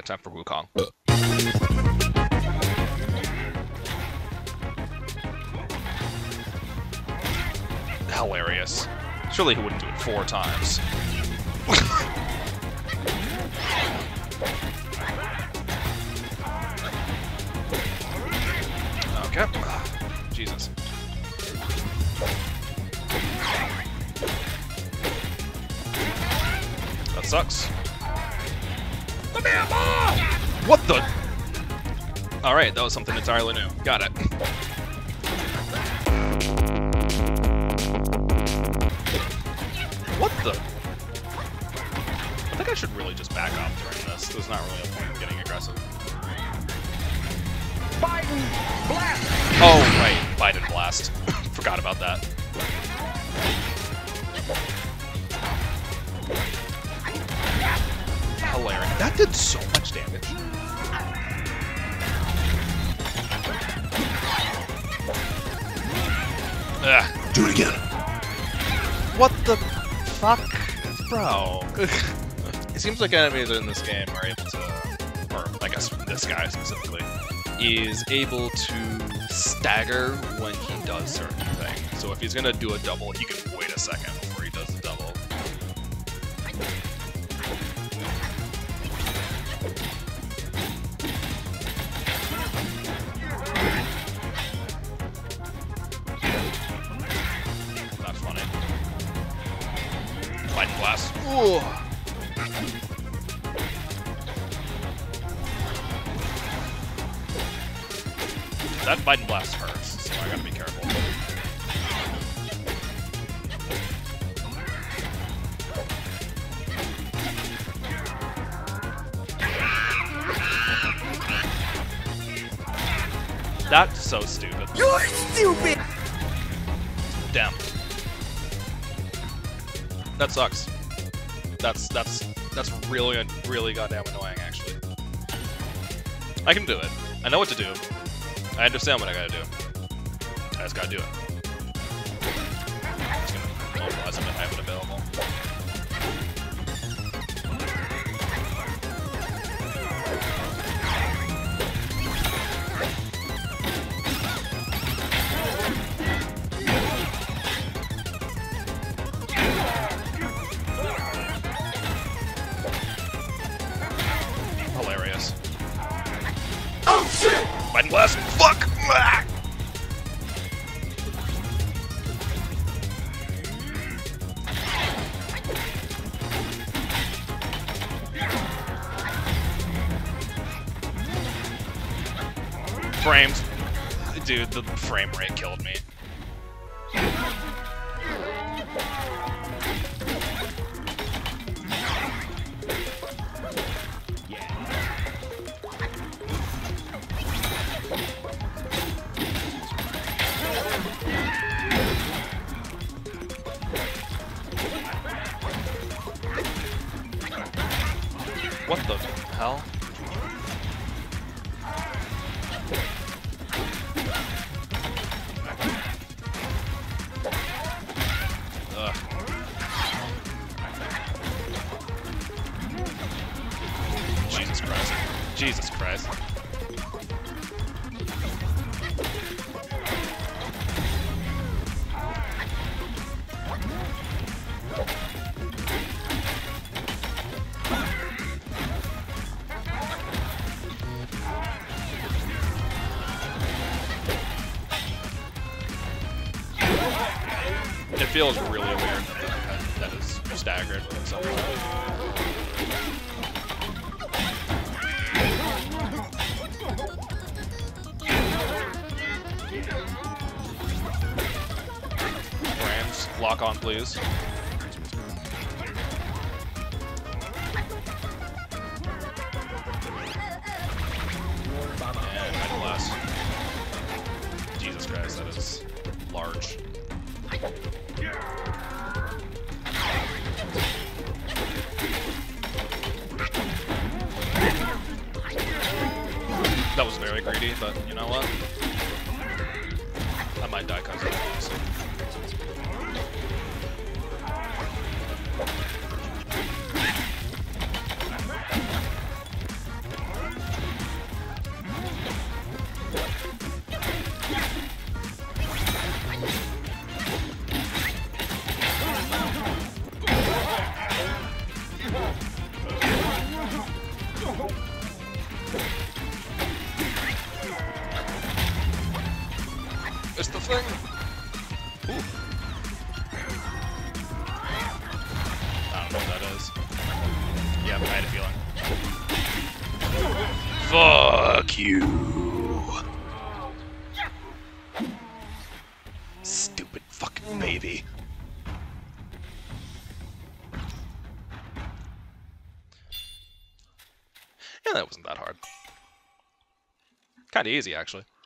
time for Wukong. Hilarious. Surely he wouldn't do it 4 times. Okay. Jesus. That sucks. What the? Alright, that was something entirely new. Got it. What the? I think I should really just back off during this. There's not really a point in getting aggressive. Biden blast! Oh, right. Biden blast. Forgot about that. Hilarious. That did so much damage. Ugh. Do it again. What the fuck? Bro. It seems like enemies in this game are able to, or I guess this guy specifically, is able to stagger when he does certain things. So if he's gonna do a double, he can wait a second before he does the double. That's funny. Lightning blast. Ooh. That Biden blast hurts, so I gotta be careful. That's so stupid. You're stupid! Damn. That sucks. That's really goddamn annoying, actually. I can do it. I know what to do. I understand what I gotta do. I just gotta do it. I'm just gonna mobilize him if I have it available. Hilarious. Oh shit! Biden blast! Fuck! Ah! Frames. Dude, the frame rate killed me. What the hell? Ugh. Jesus Christ. Jesus Christ. It feels really weird that is staggered in some way. Rams, lock on please. And Biden blast. Jesus Christ, that is large. That was very greedy, but you know what? I might die because of this. There's the thing. Ooh. I don't know what that is. Yeah, I had a feeling. Fuck you. Stupid fucking baby. Yeah, that wasn't that hard. Kinda easy, actually.